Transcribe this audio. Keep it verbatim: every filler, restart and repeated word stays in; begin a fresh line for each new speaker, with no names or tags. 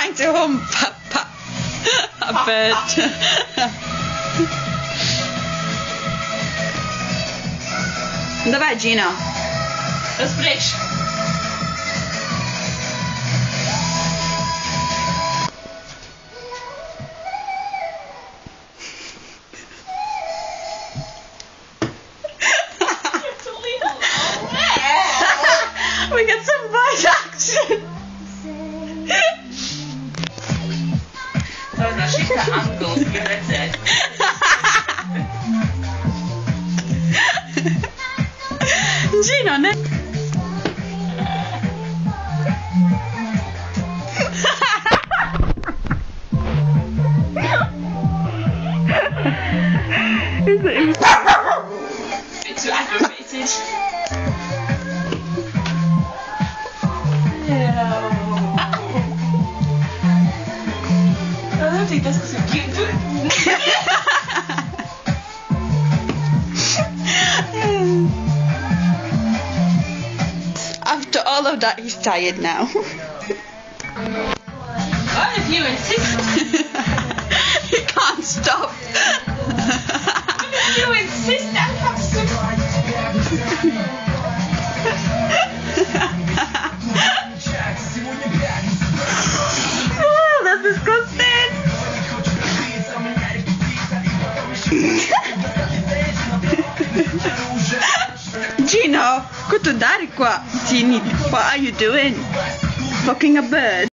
trying to hump a, a bird. Dov'è Gino?
Lo splash.
We get some voice action.
Oh no, she's got angles, give it it.
Gino, ne? Is it?
Bit too aggravated. I don't think that's so cute.
After all of that, he's tired now.
Well, if you insist.
He can't stop.
If you insist, I'll have some.
Oh, that's disgusting. Gino, go to daddy qua. What are you doing? Fucking a bird.